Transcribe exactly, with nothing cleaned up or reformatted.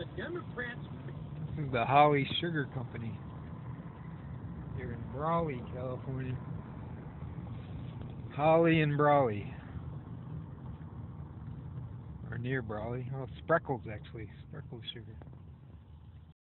the Democrats. This is the Holly Sugar Company here in Brawley, California. Holly and Brawley. Or near Brawley. Well, Spreckles, actually. Spreckles Sugar.